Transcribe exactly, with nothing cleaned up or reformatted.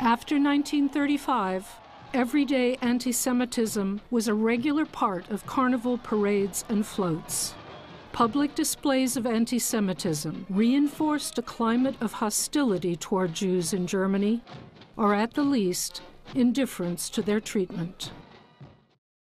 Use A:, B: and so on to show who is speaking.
A: After nineteen thirty-five, everyday anti-Semitism was a regular part of carnival parades and floats. Public displays of anti-Semitism reinforced a climate of hostility toward Jews in Germany, or at the least, indifference to their treatment.